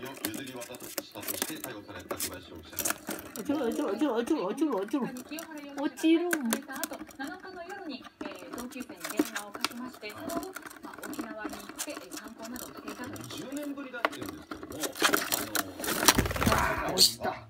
を譲り渡したとして逮捕された小林容疑者。 落ちる。 7日の夜に同級生に電話をかけまして、その後沖縄に行って観光などをしていたという。 10年ぶりだっていうんですけども、 落ちた。